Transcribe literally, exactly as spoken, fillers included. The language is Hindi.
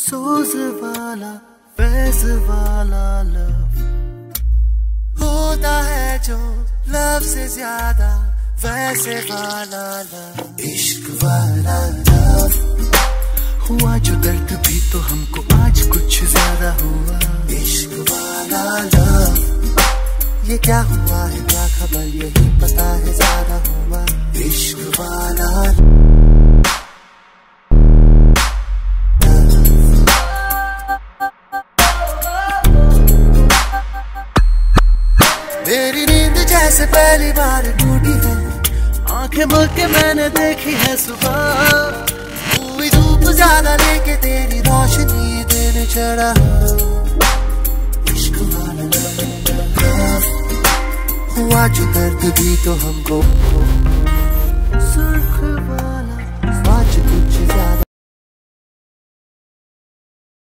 सोज वाला फैज वाला लव होता है जो लव से ज्यादा वैसे वाला लव, इश्क वाला लव। हुआ जो दर्द भी तो हमको आज कुछ ज्यादा हुआ, इश्क वाला लव। ये क्या हुआ है क्या खबर यही पता है ज्यादा हुआ, इश्क वाला मेरी नींद जैसे पहली बार टूटी है, आंखें मूंद के मैंने देखी है सुबह। हुई धूप ज्यादा लेके तेरी रोशनी देने चढ़ा, इश्क वाला लव। हुआ जो दर्द भी तो हमको सुर्ख वाला